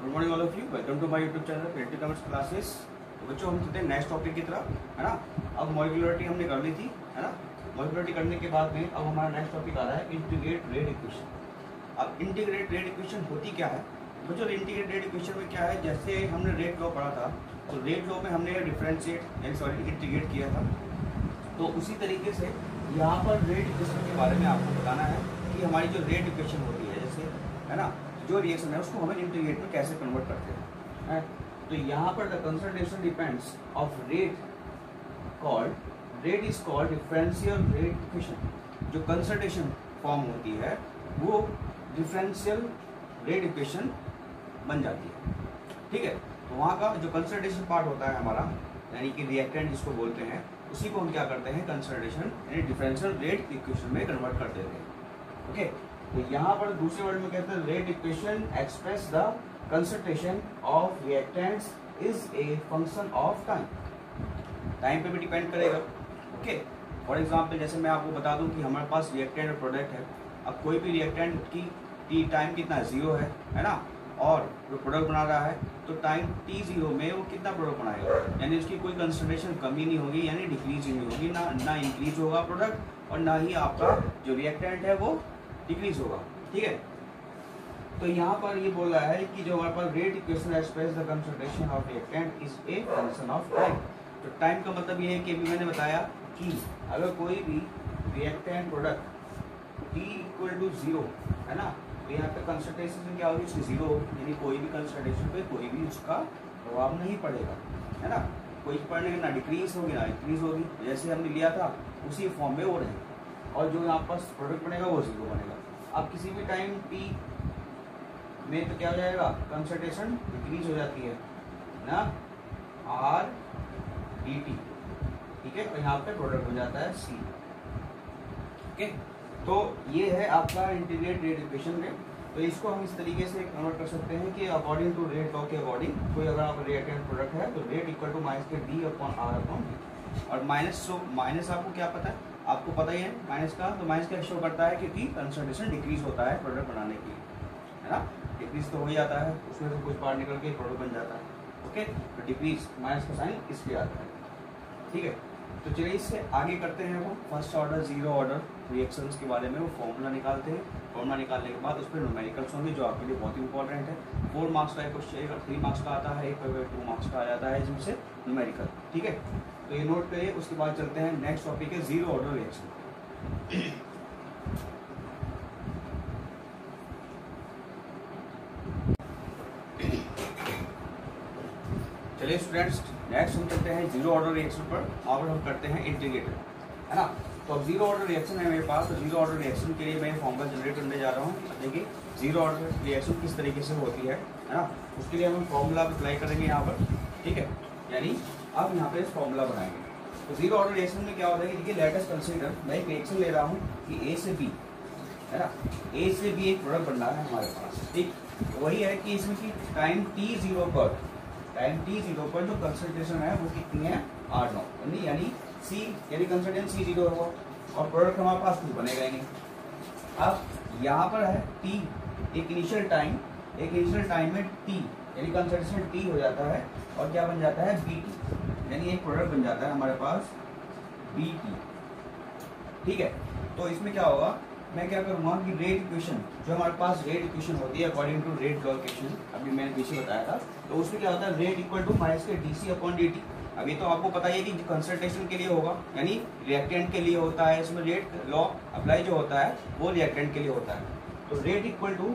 Good morning all of you, welcome to my YouTube channel creative commerce classes. तो बच्चों हम चलते हैं नेक्स्ट टॉपिक की तरफ, है ना। अब मॉलिक्यूलरिटी हमने कर ली थी, है ना। मॉलिक्यूलरिटी करने के बाद में अब हमारा नेक्स्ट टॉपिक आ रहा है इंटीग्रेट रेट इक्वेशन। अब इंटीग्रेट रेट इक्वेशन होती क्या है बच्चों? इंटीग्रेट रेट इक्वेशन में क्या है, जैसे हमने रेट लॉ पढ़ा था, तो रेट लॉ में हमने डिफरेंशिएट इंटीग्रेट किया था, तो उसी तरीके से यहाँ पर रेट इक्वेशन के बारे में आपको बताना है कि हमारी जो रेट इक्वेशन होती है, जैसे, है ना, जो रिएक्शन है उसको हमें इंटीग्रेट में कैसे कन्वर्ट करते हैं। तो यहाँ पर the concentration depends of rate called, rate is called differential rate equation. जो कंसंट्रेशन फॉर्म होती है वो डिफरेंशियल रेट इक्वेशन बन जाती है, ठीक है। तो वहाँ का जो कंसंट्रेशन पार्ट होता है हमारा, यानी कि रिएक्टेंट जिसको बोलते हैं, उसी को हम क्या करते हैं, कंसंट्रेशन यानी डिफरेंशियल रेट इक्वेशन में कन्वर्ट कर देते हैं। ओके, तो यहाँ पर दूसरे वर्ड में कहते हैं rate equation express the concentration of reactants is a function of time. Time पे भी डिपेंड करेगा। ओके, फॉर एग्जांपल जैसे मैं आपको बता दूं कि हमारे पास रिएक्टेंट और प्रोडक्ट है। अब कोई भी रिएक्टेंट की टाइम कितना 0 है ना, और जो प्रोडक्ट बना रहा है तो टाइम t0 में वो कितना प्रोडक्ट बनाएगा, यानी उसकी कोई कंसंट्रेशन कमी नहीं होगी, यानी डिक्रीज नहीं होगी, ना इंक्रीज होगा प्रोडक्ट और ना ही आपका जो रिएक्टेंट है वो डिक्रीज होगा, ठीक है। तो यहाँ पर ये बोल रहा है कि जो हमारे पास rate equation express the concentration of reactant is a function of time. तो टाइम का मतलब ये है कि अभी मैंने बताया कि अगर कोई भी रिएक्टेंट प्रोडक्ट t = 0 है ना, तो यहाँ पे कंसंट्रेशन क्या होगी, उसकी 0 होगी, यानी कोई भी कंसंट्रेशन पे कोई भी उसका प्रभाव नहीं पड़ेगा, है ना। कोई पढ़ने के ना डिक्रीज होगी ना इंक्रीज होगी, जैसे हमने लिया था उसी फॉर्म में वो रहेगा, और जो यहाँ पर प्रोडक्ट बनेगा वो 0 बनेगा। अब किसी भी टाइम t में तो क्या हो जाएगा, कंसंट्रेशन डिक्रीज हो जाती है ना, r dt, ठीक है, और यहाँ पे प्रोडक्ट हो जाता है c। ओके, तो ये है आपका इंटीग्रेट रेट इक्वेशन में। तो इसको हम इस तरीके से कन्वर्ट कर सकते हैं कि अकॉर्डिंग टू रेट लॉ के अकॉर्डिंग कोई अगर आप रिएक्टेंट प्रोडक्ट है तो रेट इक्वल टू -d/r/d। और माइनस आपको क्या पता है, आपको पता ही है माइनस का, तो माइनस क्या शो करता है, क्योंकि कंसंट्रेशन डिक्रीज होता है प्रोडक्ट बनाने के लिए, है ना। डिक्रीज तो हो ही जाता है, उसमें से कुछ पार्ट निकल के प्रोडक्ट बन जाता है। ओके, तो डिक्रीज माइनस का साइन इसलिए आता है, ठीक है। तो चलिए इससे आगे करते हैं, वो first order zero order reactions के बारे में वो फॉर्मूला निकालते हैं। फॉर्मूला निकालने के बाद उस पर न्यूमेरिकल्स होंगे जो आपके लिए बहुत इंपॉर्टेंट है। 4 मार्क्स का एक क्वेश्चन, 3 मार्क्स का आता है, एक 2 मार्क्स का आ जाता है जिनसे न्यूमेरिकल, ठीक है। तो ये नोट करिए। उसके बाद चलते हैं नेक्स्ट टॉपिक है जीरो ऑर्डर रिएक्शन। चलिए स्टूडेंट्स, नेक्स्ट हम चलते हैं जीरो ऑर्डर रिएक्शन पर, और हम करते हैं इंटीग्रेटेड, है ना। तो अब जीरो ऑर्डर रिएक्शन है मेरे पास, तो जीरो ऑर्डर रिएक्शन के लिए मैं फॉर्मूला जनरेट करने जा रहा हूँ। देखिए जीरो ऑर्डर रिएक्शन किस तरीके से होती है ना, उसके लिए हम फॉर्मूला अप्लाई करेंगे यहाँ पर, ठीक है। यानी अब यहाँ पे फॉर्मूला बनाएंगे। तो जीरो ऑर्डर रिएक्शन में क्या होता है कि देखिए लेट अस कंसीडर, मैं एक रिएक्शन ले रहा हूँ कि A से B, है ना, A से B एक प्रोडक्ट बन रहा है हमारे पास, ठीक। वही है कि इसमें की टाइम t0 पर जो कंसंट्रेशन है वो कितनी है, R0, यानी C, यानी कंसंट्रेशन C0 होगा और प्रोडक्ट हमारे पास कुछ बनेगा नहीं। अब यहाँ पर है T, एक इनिशियल टाइम में T यानी कंसंट्रेशन T हो जाता है और क्या बन जाता है, BT, यानी एक प्रोडक्ट बन जाता है हमारे पास BT, ठीक है। तो इसमें क्या होगा, मैं क्या करूँगा कि रेट इक्वेशन, जो हमारे पास रेट इक्वेशन होती है according to rate law equation, अभी मैंने पीछे बताया था, तो उसमें क्या होता है, रेट इक्वल टू -dc/dt। अभी तो आपको पता ही है कि कंसंट्रेशन के लिए होगा, यानी रिएक्टेंट के लिए होता है, इसमें रेट लॉ अप्लाई जो होता है वो रिएक्टेंट के लिए होता है। तो रेट इक्वल टू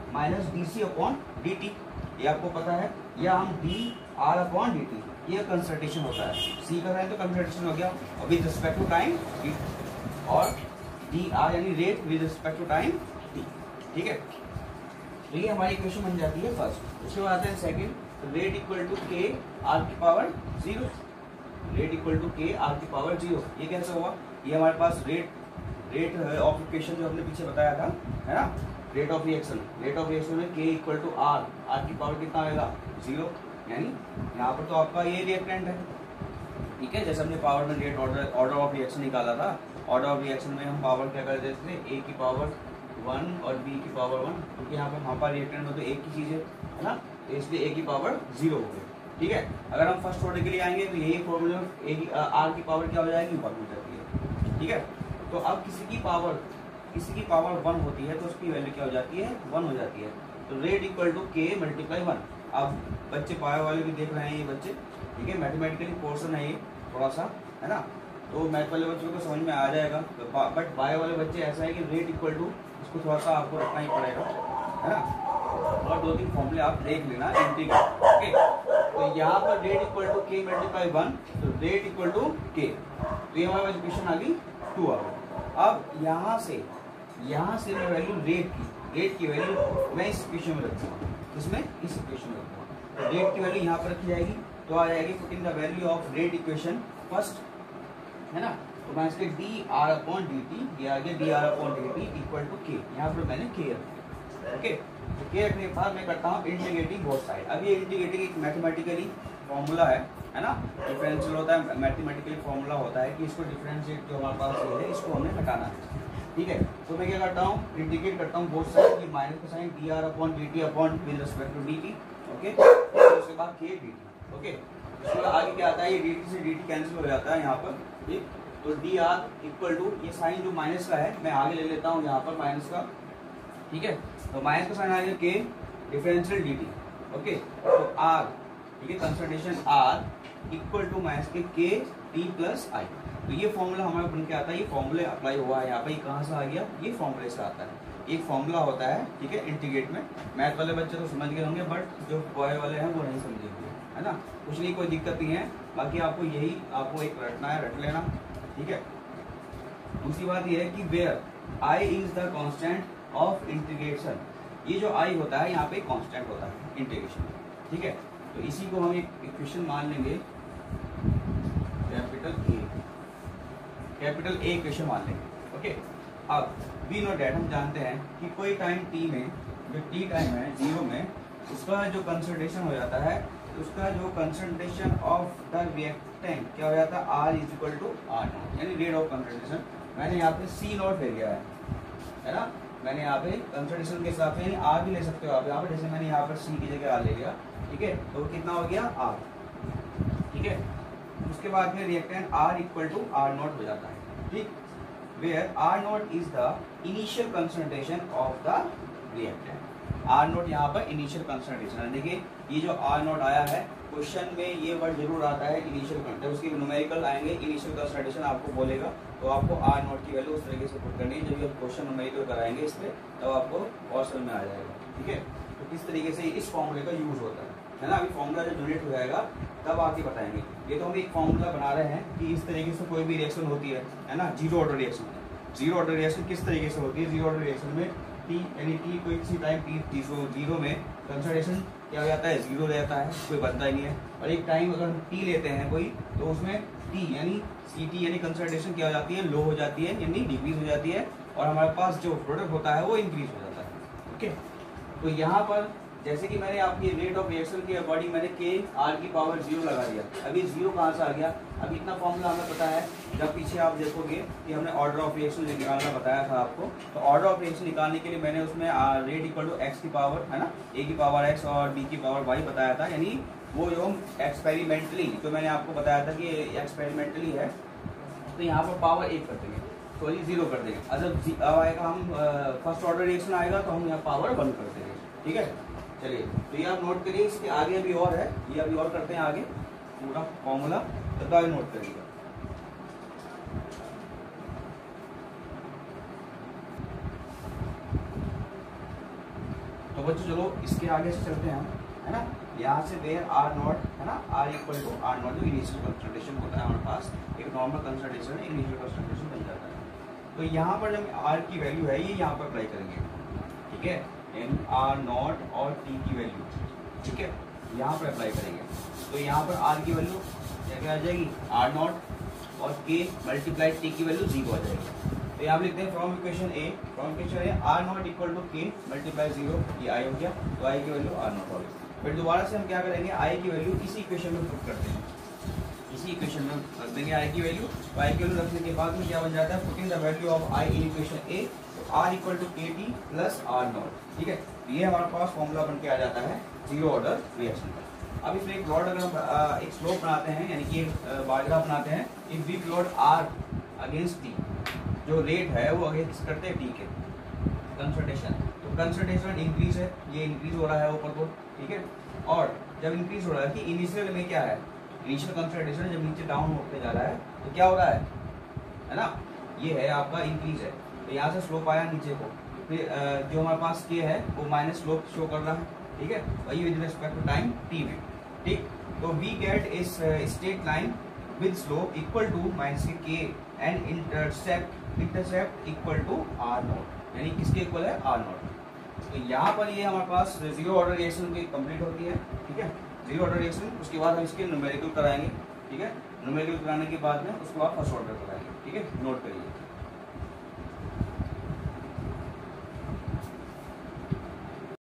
-dc/dt, ये आपको पता है, या हम dr/dt, ये कंसंट्रेशन होता है, C का साइन तो कंसंट्रेशन हो गया, और विद रिस्पेक्ट टू टाइम और dr यानी rate with respect to time t, ठीक है। तो ये हमारी इक्वेशन बन जाती है फर्स्ट। उसके बाद आते हैं second, rate equal to k r⁻0, rate equal to k r⁻0। ये कैसे होगा, ये हमारे पास रेट ऑफ इक्वेशन जो हमने पीछे बताया था, है ना, रेट ऑफ रिएक्शन में k इक्वल टू r की पावर कितना आएगा, 0, यानी यहाँ पर तो आपका ये रिएक्टेंट है, ठीक है। जैसे हमने पावर में रेट ऑर्डर ऑफ रिएक्शन निकाला था, ऑर्डर ऑफ रिएक्शन में हम पावर क्या कर देते थे, a की पावर 1 और b की पावर 1, क्योंकि यहाँ पर हमारे रिएक्टेंट में तो एक ही चीज़ है ना, तो इसलिए a की पावर 0 हो गई। ठीक है, अगर हम फर्स्ट ऑर्डर के लिए आएंगे तो यही फॉर्मूला r की पावर क्या हो जाएगी, 1 हो जाती है। ठीक है, तो अब किसी की पावर 1 होती है तो उसकी वैल्यू क्या हो जाती है, 1 हो जाती है। तो rate equal to k multiply 1। अब बच्चे बायो वाले भी देख रहे हैं ये बच्चे, ठीक है, मैथमेटिकली पोर्शन है ये थोड़ा सा, है ना, तो मैथ वाले बच्चों को समझ में आ जाएगा, बट बायो वाले बच्चे ऐसा है कि रेट इक्वल टू इसको थोड़ा सा आपको रखना ही पड़ेगा, है ना, और 2-3 फॉर्मूले आप देख लेना इंटीग्रेट। ओके, तो यहाँ पर rate equal to k multiply 1, तो रेट इक्वल टू k, तो ये हमारे इक्वेशन आ गई 2 आ गई। अब यहाँ से मैं वैल्यू रेट की वैल्यू मैं इस इक्वेशन में रखूँगा, इसमें इस इक्वेशन में रखूँगा, तो रेट की वैल्यू यहाँ पर रखी जाएगी, तो आ जाएगी putting the value of rate equation first, है ना, तो मैं इसके dr/dt दिया गया, dr/dt इक्वल टू k, यहाँ पर मैंने k रखा। ओके, तो k रखने के बाद मैं करता हूँ इंटीग्रेटिंग बोथ साइड। अब ये इंटीग्रेटिंग एक मैथमेटिकली फॉर्मूला है ना, डिफरेंशियल होता है, मैथमेटिकली फॉर्मूला होता है कि इसको डिफरेंशिएट जो हमारे पास ये है इसको हमें हटाना है। ठीक है, तो मैं क्या करता हूँ, इंटीग्रेट करता हूँ बोथ साइड की माइनस का sign dr/dt upon with respect to dt। Okay, उसके बाद k dt। ओके, इसके आगे क्या आता है, ये dt से dt कैंसिल हो जाता है यहाँ पर। ठीक, तो dr इक्वल टू ये साइन जो माइनस का है मैं आगे ले लेता हूँ यहाँ पर माइनस का। ठीक है, तो माइनस का साइन आ गया k डिफरेंशियल dt। ओके, तो r, ठीक है, concentration r equal to minus के k t प्लस i। तो ये फॉर्मूला हमारे बन के आता है, ये फॉर्मूले अप्लाई हुआ है यहाँ पे, कहाँ से आ गया, ये फॉर्मूले से आता है, एक फॉर्मूला होता है। ठीक है, इंटीग्रेट में मैथ वाले बच्चे तो समझ गए होंगे, बट जो बॉय वाले हैं वो नहीं समझेंगे, है ना, कुछ नहीं, कोई दिक्कत नहीं है, बाकी आपको यही आपको एक रटना है, रट लेना। ठीक है, दूसरी बात ये है कि where i is the constant of integration, ये जो i होता है यहाँ पे कांस्टेंट होता है इंटीग्रेशन। ठीक है, तो इसी को हम एक इक्वेशन मान लेंगे, कैपिटल A इक्वेशन मान लेंगे। ओके, अब वी नो डैट, हम जानते हैं कि कोई टाइम t में, जो t टाइम है 0 में, उसका जो कंसंट्रेशन हो जाता है, उसका जो कंसंट्रेशन ऑफ द रिएक्टेंट क्या हो जाता है, R is equal to R0, यानी रेट ऑफ कंसंट्रेशन। मैंने यहाँ पे C0 ले लिया है ना, मैंने यहाँ पे कंसंट्रेशन के हिसाब से R भी ले सकते हो आप यहाँ पे, जैसे मैंने यहाँ पर C की जगह R ले लिया। ठीक है, तो कितना हो गया R। ठीक है, उसके बाद में reactant R equal to R0 हो जाता है। ठीक, where R0 is the initial concentration of the reactant. R0 यहाँ पर इनिशियल कंसंट्रेशन है। देखिए ये जो R0 आया है क्वेश्चन में, ये वर्ड जरूर आता है इनिशियल कंसंट्रेशन, उसके न्यूमेरिकल आएंगे, इनिशियल कंसंट्रेशन आपको बोलेगा, तो आपको R0 की वैल्यू उस तरीके से पुट करनी है। जब ये क्वेश्चन न्यूमेरिकल कराएंगे इस पर, तब आपको और समझ में आ जाएगा। ठीक है, तो किस तरीके से इस फॉर्मूले का यूज होता है ना, अभी फॉर्मूला जब जनरेट हो जाएगा तब आके बताएंगे। ये तो हम एक फॉर्मूला बना रहे हैं कि इस तरीके से कोई भी रिएक्शन होती है ना, zero order reaction. Zero order reaction किस तरीके से होती है, जीरो ऑर्डर रिएक्शन में टी यानी टी कोई किसी टाइम टी जीरो में कंसंट्रेशन क्या हो जाता है, जीरो रहता है, कोई बनता ही नहीं है। और एक टाइम अगर हम टी लेते हैं कोई, तो उसमें टी यानी सी टी यानी कंसंट्रेशन क्या हो जाती है, लो हो जाती है, यानी डिक्रीज हो जाती है, और हमारे पास जो प्रोडक्ट होता है वो इंक्रीज हो जाता है। ओके, तो यहाँ पर जैसे कि मैंने आपकी रेट ऑफ रिएक्शन के अकॉर्डिंग मैंने के आर की पावर 0 लगा दिया। अभी 0 कहाँ से आ गया, अभी इतना फॉर्मूला हमें पता है। जब पीछे आप देखोगे कि हमने ऑर्डर ऑफ रिएक्शन निकालना बताया था आपको, तो ऑर्डर ऑफ रिएक्शन निकालने के लिए मैंने उसमें रेट इक्वल टू एक्स की पावर है ना, ए की पावर एक्स और बी की पावर वाई बताया था। यानी वो जो हम एक्सपेरिमेंटली जो मैंने आपको बताया था कि एक्सपेरिमेंटली है, तो यहाँ पर पावर 1 कर देंगे, सॉरी 0 कर देंगे। अब आएगा हम फर्स्ट ऑर्डर रिएक्शन आएगा तो हम यहाँ पावर 1 कर देंगे। ठीक है, चलिए तो ये आप नोट करिए, इसके आगे अभी और है, ये अभी और करते हैं आगे पूरा फॉर्मूला, तब आगे नोट करिएगा। तो बच्चों चलो इसके आगे से चलते हैं हम, है ना। यहाँ से वेयर आर नॉट है ना, R equal to R not जो इनिशियल कंसंट्रेशन होता है हमारे पास, एक नॉर्मल कंसंट्रेशन है, इनिशियल कंसंट्रेशन बन जाता है। तो यहाँ पर जब आर की वैल्यू है ये यहाँ पर अप्लाई करेंगे। ठीक है, इन आर नॉट और टी की वैल्यू, ठीक है, यहाँ पर अप्लाई करेंगे। तो यहाँ पर आर की वैल्यू क्या आ जाएगी, आर नॉट और के मल्टीप्लाई टी की वैल्यू 0 आ जाएगी। तो यहाँ लिखते हैं from equation A, R not equal to k multiply 0, ये आई हो गया, तो आई की वैल्यू आर नॉट हो गई। फिर दोबारा से हम क्या करेंगे, आई की वैल्यू इसी इक्वेशन में पुट करते हैं, इसी इक्वेशन में रख देंगे आई की वैल्यू। तो आई की वैल्यू रखने के बाद में क्या बन जाता है, putting the value of I in equation A, तो R equal to k T plus R not. ठीक है, ये हमारे पास फॉर्मूला बन के आ जाता है जीरो ऑर्डर रिएक्शन का। अब इसमें एक प्लॉट अगर हम एक स्लोप बनाते हैं, यानी कि एक बार ग्राफ बनाते हैं, if we plot R against T, जो रेट है वो अगेंस्ट करते हैं टी के कंसंट्रेशन, तो कंसंट्रेशन इंक्रीज है, ये इंक्रीज हो रहा है ऊपर को। ठीक है, और जब इंक्रीज हो रहा है कि इनिशियल में क्या है, इनिशियल कंसंट्रेशन जब नीचे डाउन होते जा रहा है तो क्या हो रहा है ना, ये है आपका इंक्रीज है। तो यहाँ से स्लोप आया नीचे को, फिर जो हमारे पास के है वो माइनस स्लोप शो कर रहा है। ठीक है, वही with respect to time T में। ठीक, तो we get this straight line with slope equal to minus k and intercept equal to R not, यानी किसके इक्वल है, आर नॉट। तो यहाँ पर ये हमारे पास जीरो ऑर्डर रिएक्शन की कंप्लीट होती है। ठीक है, जीरो ऑर्डर रिएक्शन, उसके बाद हम इसके न्यूमेरिकल कराएंगे। ठीक है, न्यूमेरिकल कराने के बाद में उसके बाद फर्स्ट ऑर्डर कराएंगे। ठीक है, नोट करिए।